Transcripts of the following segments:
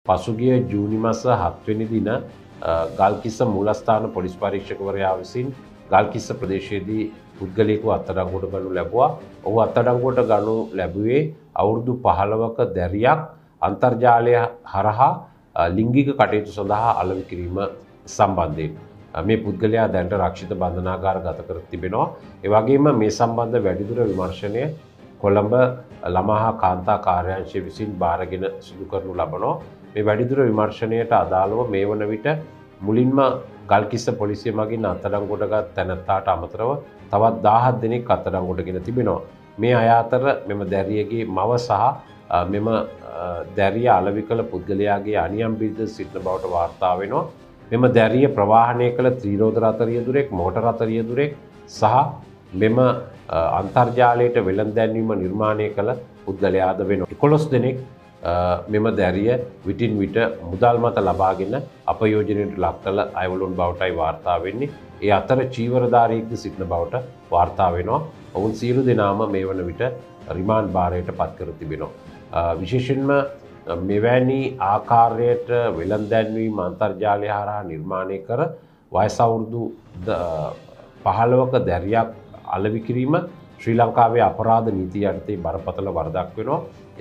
පසුගිය ජූනි මාස 7 වෙනි දින ගල්කිස්ස මූලස්ථාන පොලිස් පරීක්ෂකවරයා විසින් ගල්කිස්ස ප්‍රදේශයේදී පුද්ගලයෙකු අත්අඩංගුවට ගනු ලැබුවා. ඔහු අත්අඩංගුවට ගනු ලැබුවේ අවුරුදු 15ක දැරියක් අන්තර්ජාලය හරහා ලිංගික කටයුතු සඳහා අලෙවි කිරීම සම්බන්ධයෙන්. මේ පුද්ගලයා දැනට රක්ෂිත බන්ධනාගාර ගත කර තිබෙනවා. ඒ වගේම මේ සම්බන්ධ වැඩිදුර විමර්ශනය කොළඹ ළමා හා කාන්තා කාර්යාංශය විසින් බාරගෙන සිදු කරනු ලබනවා. මේ වැඩිදුර විමර්ශනයට අදාළව මේ වන විට මුලින්ම ගල්කිස්ස පොලිසිය මගින් අත්අඩංගුවටගත් තැනැත්තාට අමතරව තවත් 17 දෙනෙක් අත්අඩංගුවටගෙන තිබෙනවා. මේ අය අතර මෙම දැරියගේ මව සහ මෙම දැරිය අලෙවි කළ පුද්ගලයාගේ අනියම් බිරිඳ සිටින බවට වාර්තා වෙනවා. මෙම දැරිය ප්‍රවාහනය කළ ත්‍රිරෝද රථ රියදුරෙක්, මෝටර රථ රියදුරෙක් සහ මෙම අන්තර්ජාලයට වෙළඳ දැන්වීම නිර්මාණය කළ පුද්ගලයාද වෙනවා. 11 දෙනෙක් මෙම දැරිය විටින් විට මුදල් මත ලබාගෙන අපයෝජනයට ලක් කළ අයවලුන් බවටයි වාර්තා වෙන්නේ. ඒ අතර චීවරධාරියෙක්ද සිටින බවට වාර්තා වෙනවා. ඔවුන් සියලු දෙනාම මේ වන විට රිමාන්ඩ් භාරයට පත් කර තිබෙනවා. විශේෂයෙන්ම මෙවැනි ආකාරයට වෙළඳ දැන්වීම අන්තර්ජාලය හරහා නිර්මාණය කර වයස අවුරුදු 15ක දැරියක් අලෙවි කිරීම ශ්‍රී ලංකාවේ අපරාධ නීතිය යටතේ බරපතල වරදක් වෙනවා.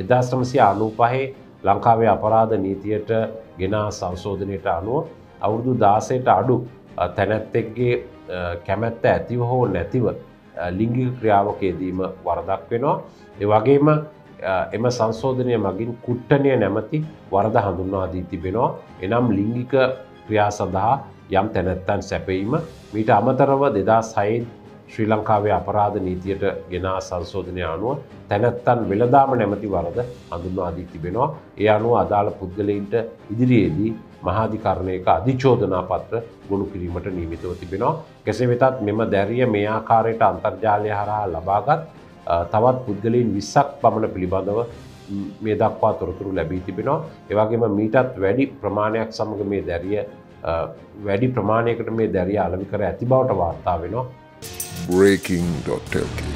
1995 ලංකාවේ අපරාධ නීතියට ගෙනා සංශෝධනයට අනුව අවුරුදු 16ට අඩු තැනැත්තෙක්ගේ කැමැත්ත ඇතිව හෝ නැතිව ලිංගික ක්‍රියාවක යෙදීම වරදක් වෙනවා. ඒ වගේම එම සංශෝධනය මගින් කුට්ටනය නැමැති වරද හඳුන්වා දී තිබෙනවා. එනම් ලිංගික ක්‍රියා සඳහා යම් තැනැත්තන් සැපයීම. මීට අමතරව 2006 ශ්‍රී ලංකාවේ අපරාධ නීතියට ගෙනා සංශෝධනය අනුව තැනැත්තන් වෙළඳාම නැමැති වරද හඳුන්වා දී තිබෙනවා. ඒ අනුව අදාළ පුද්ගලයින්ට ඉදිරියේදී මහාධිකරණයක අධිචෝදනා පත්‍ර ගොනු කිරීමට නියමිතව තිබෙනවා. කෙසේ වෙතත් මෙම දැරිය මේ ආකාරයට අන්තර්ජාලය හරහා ලබාගත් තවත් පුද්ගලයන් 20ක් පමණ පිළිබඳව මේ දක්වා තොරතුරු ලැබී තිබෙනවා. ඒ වගේම මීටත් වැඩි ප්‍රමාණයක් සමග මේ දැරිය වැඩි ප්‍රමාණයකට මේ දැරිය අලෙවි කර ඇති බවට වාර්තා වෙනවා. Breaking.lk